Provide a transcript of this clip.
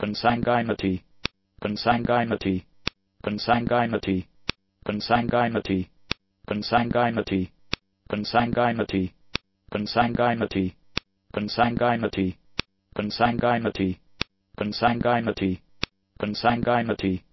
consanguinity, consanguinity, consanguinity, consanguinity, consanguinity, consanguinity, consanguinity, consanguinity, consanguinity, consanguinity, consanguinity,